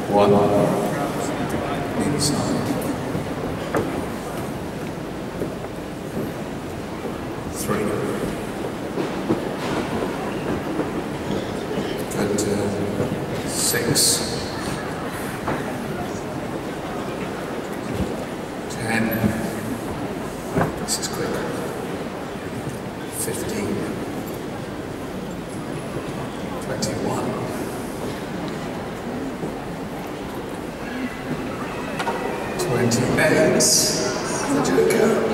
One. Inside. 3. Good. 6. 10. This is quick. 15. 21. 28. The Joker.